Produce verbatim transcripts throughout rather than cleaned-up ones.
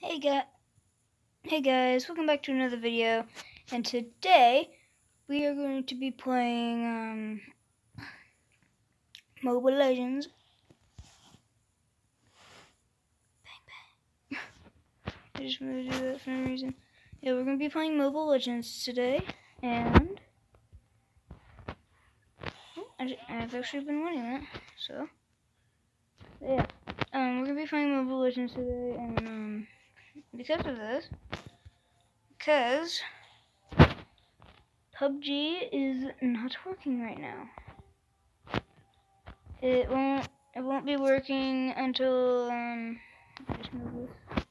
Hey guys, hey guys, welcome back to another video, and today we are going to be playing um, Mobile Legends. Bang bang. I just wanted to do that for no reason. Yeah, we're going to be playing Mobile Legends today, and oh, I, I've actually been winning that, so yeah. Um, we're going to be playing Mobile Legends today, and um, because of this, because P U B G is not working right now. It won't. It won't be working until um. Just move this.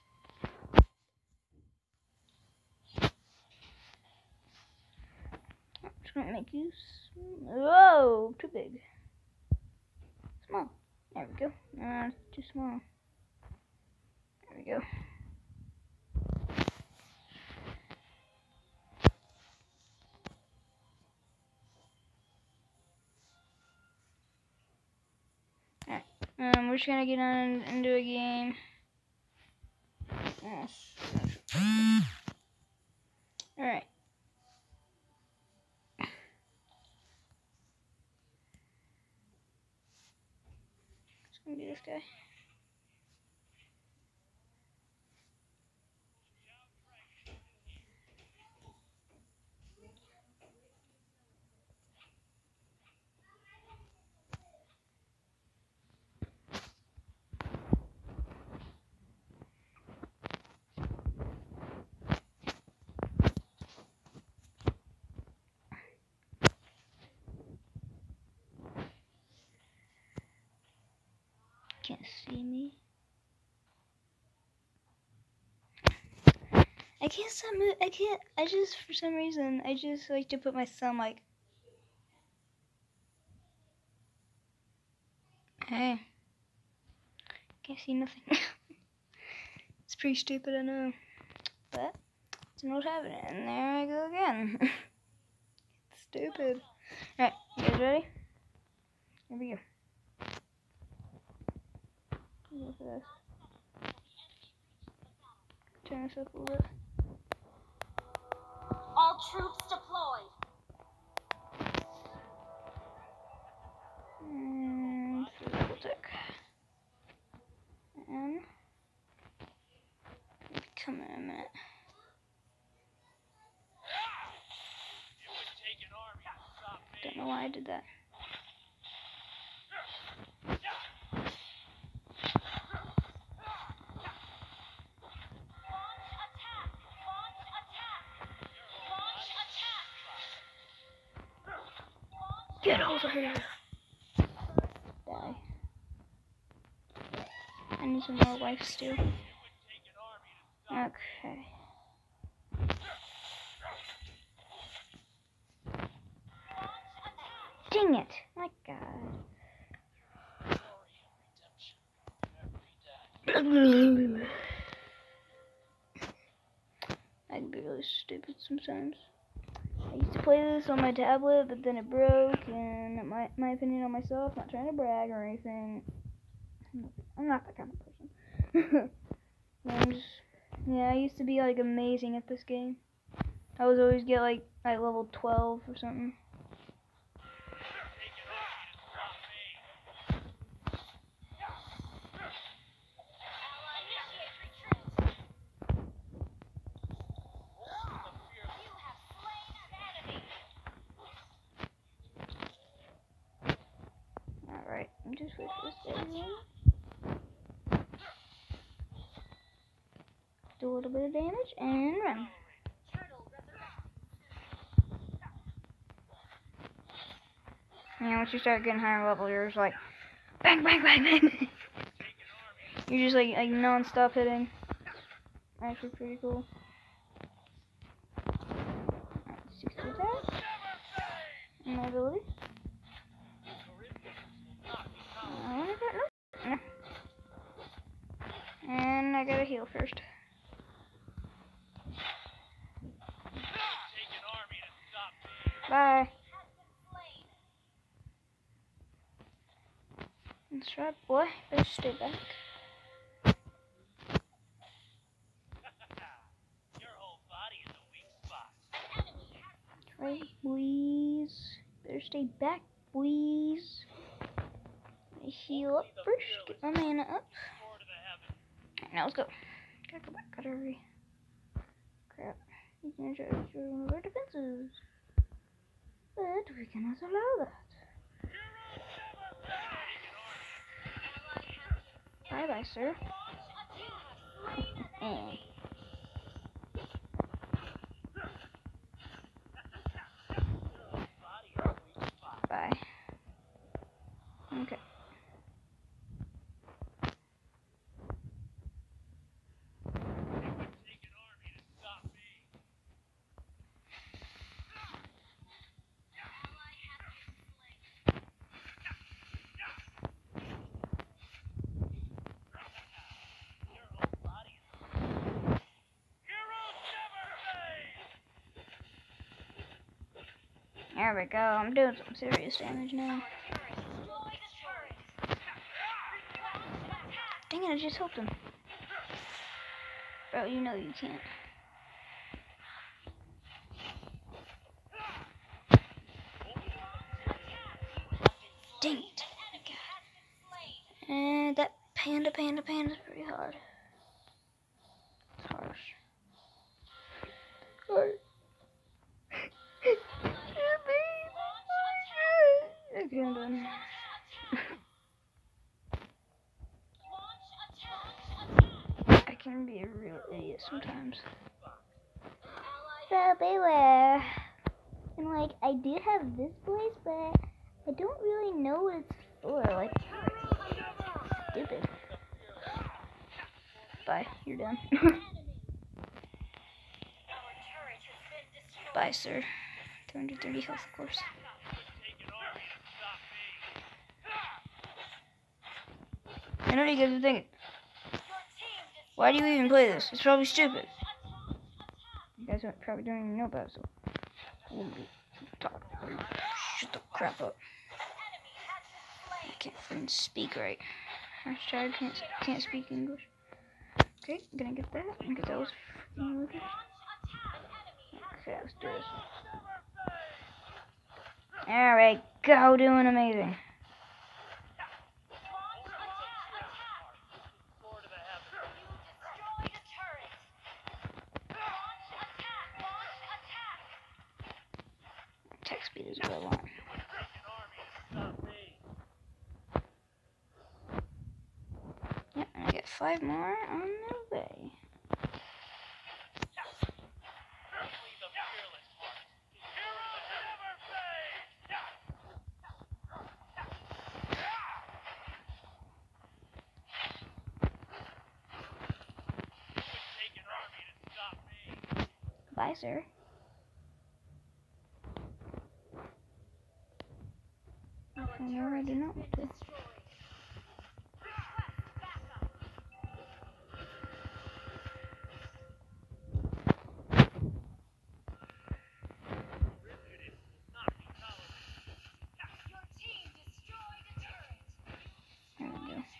I'm just gonna make you. Whoa, too big. Small. There we go. Uh, it's too small. There we go. Alright. Um, we're just gonna get on into a game. Yes. Alright. It's gonna be this guy. Can't see me. I can't stop move. I can't. I just, for some reason, I just like to put my thumb like. Hey. Can't see nothing. It's pretty stupid, I know. But it's not happening. And there I go again. Stupid. Alright, you guys ready? Here we go. Look at this. Turn this up a little bit. All troops deployed. And physical tech. And come in a minute. Don't know why I did that. Get over here. Die. I need some more life steal. Okay. Dang it! My God. I can be really stupid sometimes. I used to play this on my tablet, but then it broke, and my my opinion on myself, not trying to brag or anything. I'm not that kind of person. I'm just, yeah, I used to be like amazing at this game. I was always get like like level twelve or something. Alright, I'm just wait for this guy in. Do a little bit of damage and run. And once you start getting higher level, you're just like bang, bang, bang, bang. You're just like like non-stop hitting. Actually, pretty cool. sixty attack. My ability. No. And I gotta heal first. Bye. That's right, boy. Better stay back. back, boys. Better stay back, boys. Heal up first. Get my mana up. Alright, now let's go. Gotta go back. Gotta hurry. Crap. He's gonna try to destroy one of our defenses. But we cannot allow that. Bye bye, sir. Eh. Bye. Okay. There we go. I'm doing some serious damage now. Dang it, I just helped him. Bro, you know you can't. Dang it. God. And that panda, panda, panda is pretty hard. It's harsh. Harsh. Okay, I'm done. I can be a real idiot sometimes. So beware. And like, I do have this place, but I don't really know what it's for. Like, stupid. Bye, you're done. Bye, sir. two hundred thirty health, of course. I know what you guys are thinking. Why do you even play this? It's probably stupid. You guys probably don't even know about it, so shut the crap up. I can't freaking speak right. Hashtag can't can't speak English. Okay, I'm gonna get that because that was freaking weird. Okay, let's do this. There we go, doing amazing. Attack speed is what I want. Yep, and I get five more on the way. Bye, sir. Okay, no, I do not want to. There we go.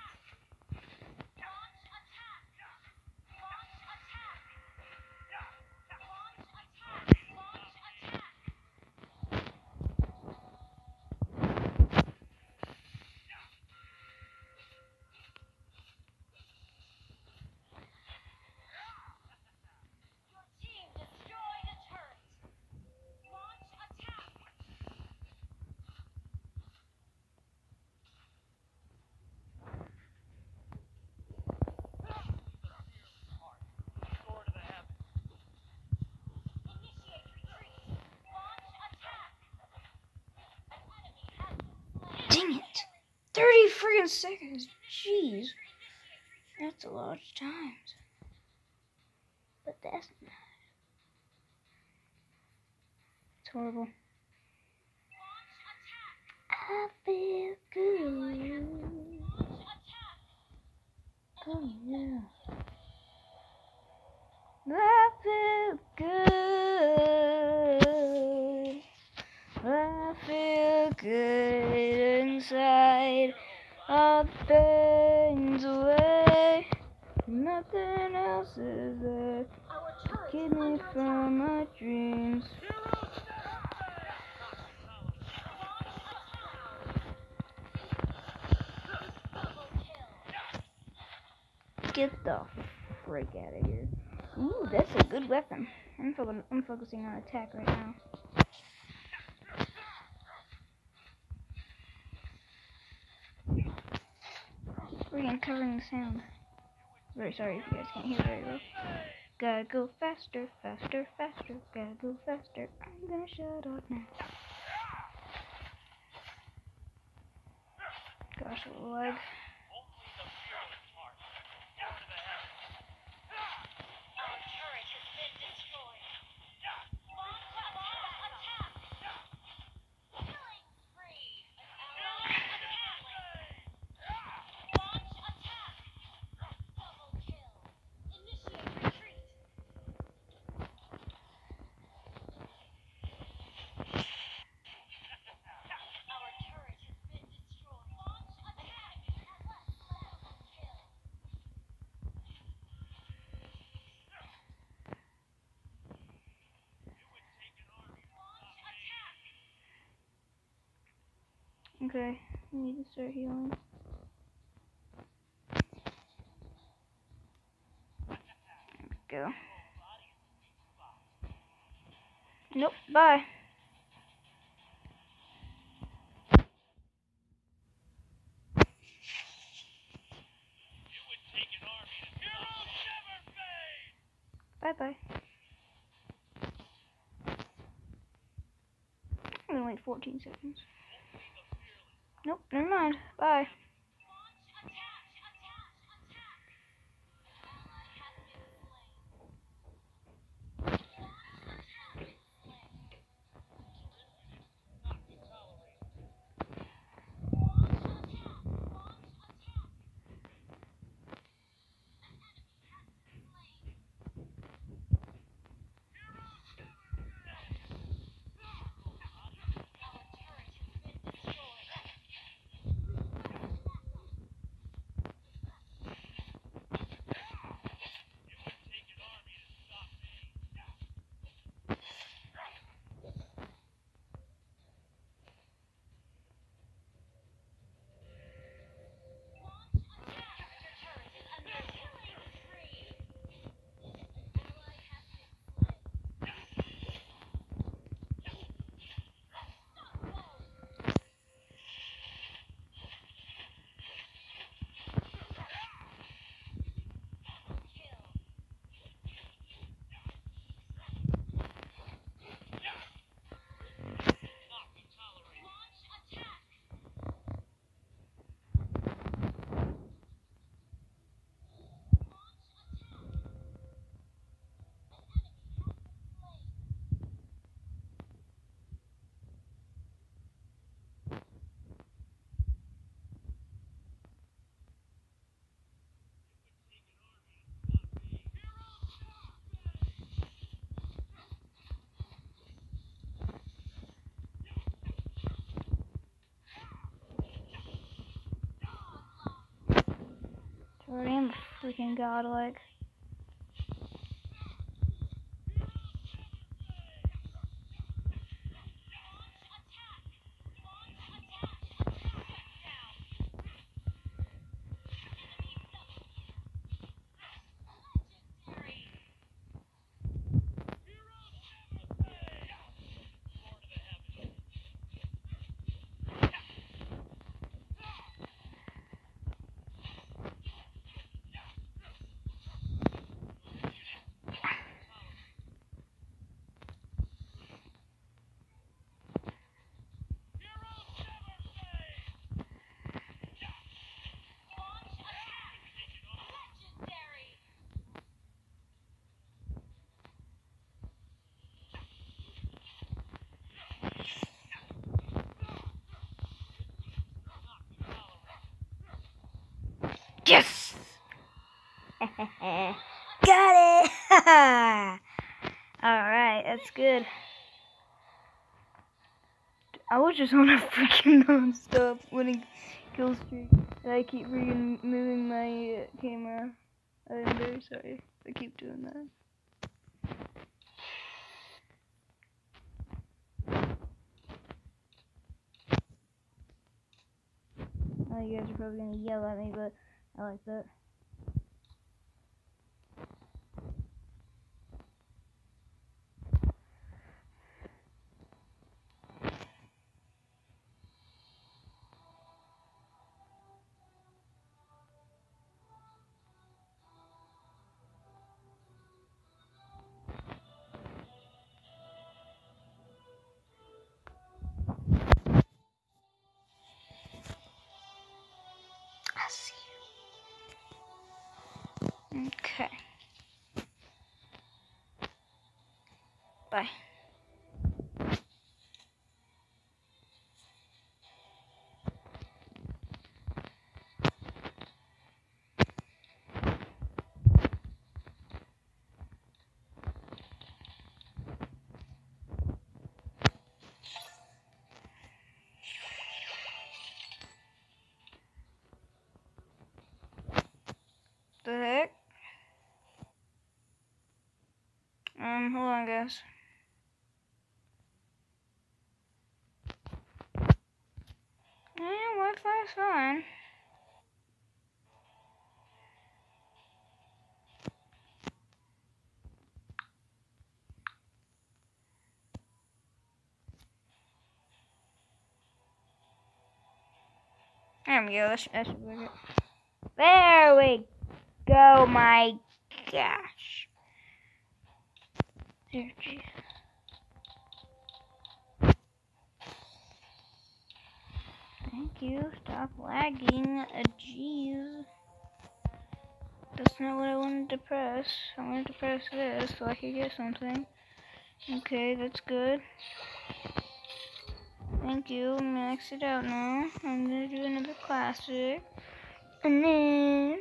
Dang it! thirty freaking seconds! Jeez! That's a lot of times. But that's not. It's horrible. I feel good. Oh yeah. I feel good. I feel good inside. All things away. Nothing else is there. Keep me from my dreams. Get the freak out of here. Ooh, that's a good weapon. I'm, fo I'm focusing on attack right now. Freaking covering the sound. Very sorry if you guys can't hear very well. Gotta go faster, faster, faster. Gotta go faster. I'm gonna shut up now. Gosh, what a lag. Okay, I need to start healing. Go. Nope, bye. Bye bye. I'm gonna wait fourteen seconds. Nope, never mind. Bye. I am freaking godlike. Yes! Got it! Alright, that's good. I was just on a freaking non-stop winning kill streak. And I keep freaking moving my uh, camera. I'm very sorry. I keep doing that. Oh, you guys are probably gonna yell at me, but I like that. Okay. Bye. The heck? Um, hold on, guys. Yeah, Wi-Fi's fine. There we go. That should work it. There we go. My gosh. There, geez. Thank you. Stop lagging. Uh, jeez. That's not what I wanted to press. I wanted to press this so I could get something. Okay, that's good. Thank you. I'm gonna exit out now. I'm gonna do another classic. And then...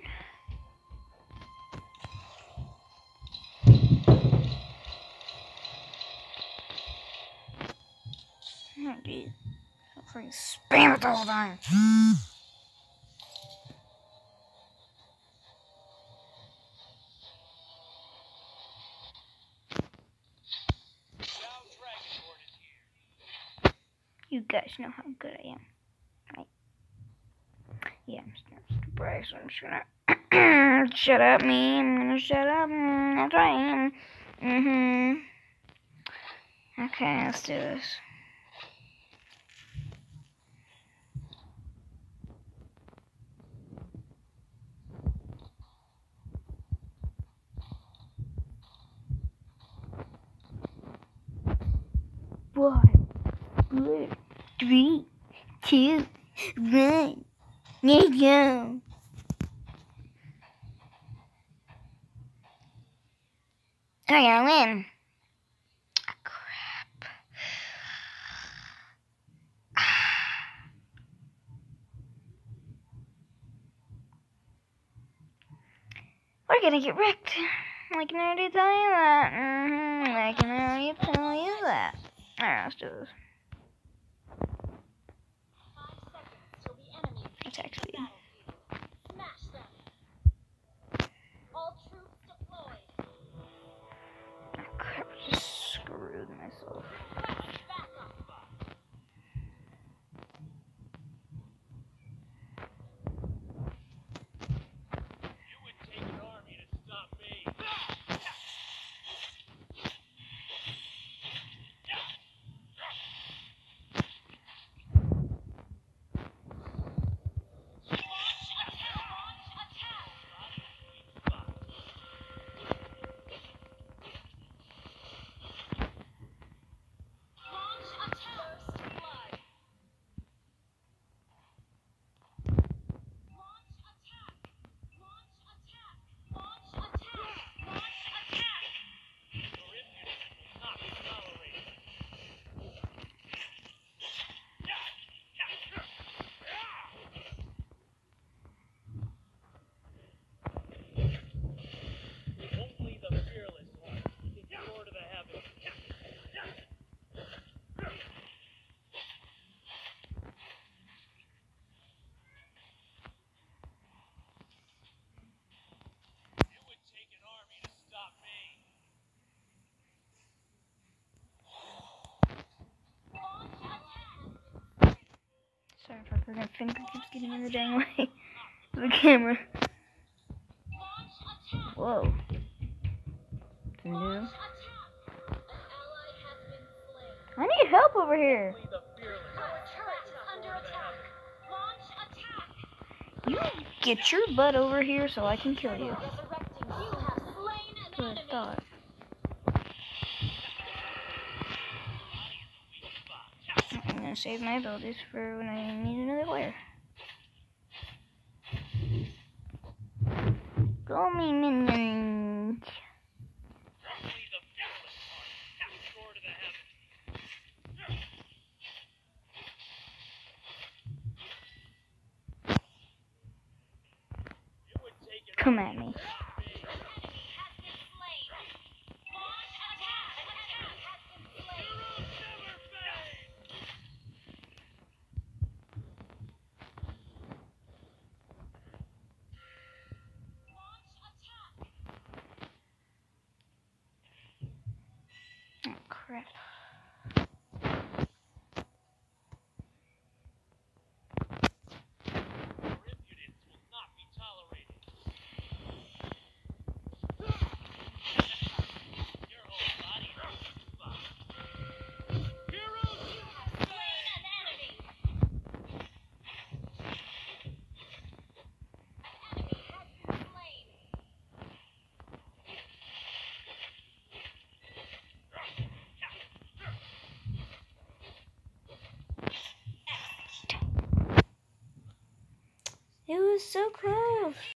Oh, geez. I'm freaking spam it the whole time. You guys know how good I am, right? Yeah, I'm just gonna brag, so I'm just gonna shut up, me. I'm gonna shut up. Mm, that's right. Mhm. Okay, let's do this. One, two, three, two, one. Let's go. I gotta win. Ah, crap. We're gonna get wrecked. I can already tell you that. Mm-hmm. I can already tell you that. Alright, let's do this. Attack speed. Smash them. All troops deployed. Oh crap, I just screwed myself. Request backup. You would take an army to stop me. Only the fearless one can soar to the heavens. You would take an army to stop me. Sorry if I forgot, finger keeps getting in the dang way of the camera. Whoa. It's new. I need help over here. Only the fearless Our turret is under attack. Launch attack. You get your butt over here so I can kill you. Resurrecting. You have slain an Good enemy. thought. I'm gonna save my abilities for when I need another player. Show me minions. Only the fearless ones can soar to the heavens. It would take an Come army at me. of big An enemy has been slain. Launch attack. An enemy has been slain. heroes never fade. Launch attack. Oh, crap. Your impudence will not be tolerated. Your whole body is fine. Heroes, You have slain an enemy. An enemy has been slain. It was so close.